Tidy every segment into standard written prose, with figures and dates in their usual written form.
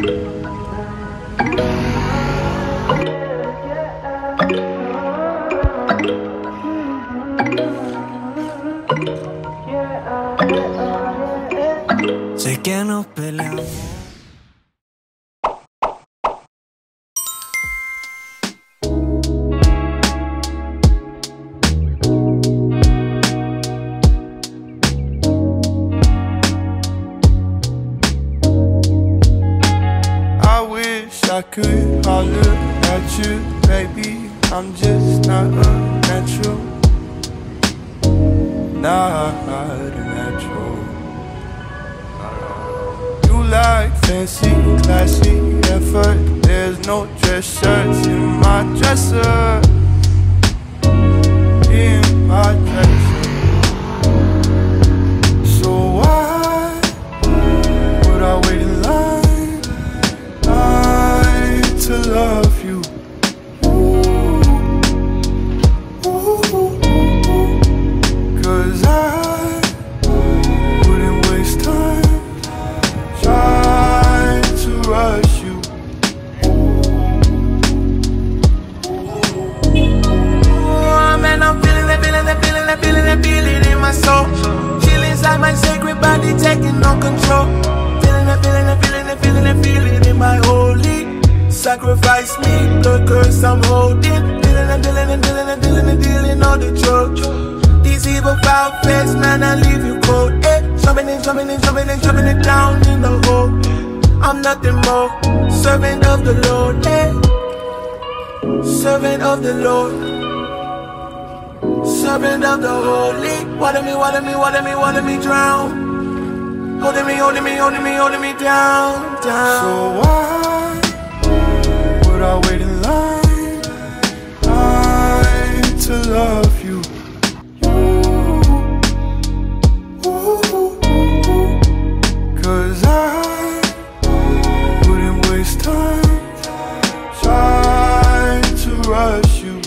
Sé que nos peleamos. I wish I could holler at you, baby. I'm just not a natural. Not a natural. You like fancy, classy effort. There's no dress shirts in my dresser. In my dresser. So why would I wait in line to love you? Cause I wouldn't waste time trying to rush you. Oh man, I'm feeling it in my soul. Chill inside my sacred body, taking no control. Feeling it in my holy. Sacrifice me, the curse I'm holding. Dealing all the drugs. These evil foul face, man, I leave you cold. Eh, jumping it down in the hole. I'm nothing more, servant of the Lord. Eh, servant of the Lord, servant of the Holy. Water me drown. Holding me down. So why would I wait in line to love you? Cause I wouldn't waste time trying to rush you.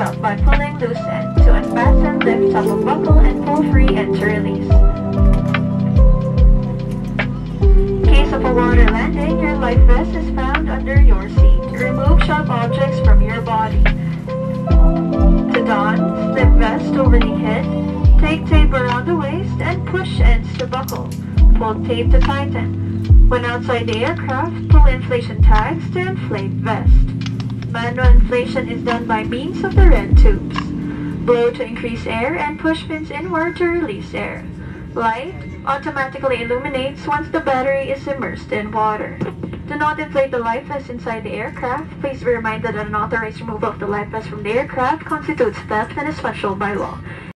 seatbelt by pulling loose end. To unfasten, lift top of buckle and pull free and to release. In case of a water landing, your life vest is found under your seat. Remove sharp objects from your body. To don, slip vest over the head. Take tape around the waist and push ends to buckle. Pull tape to tighten. When outside the aircraft, pull inflation tags to inflate vest. Manual inflation is done by means of the red tubes. Blow to increase air and push pins inward to release air. Light automatically illuminates once the battery is immersed in water. Do not inflate the life vest inside the aircraft. Please be reminded that unauthorized removal of the life vest from the aircraft constitutes theft and is punishable by law.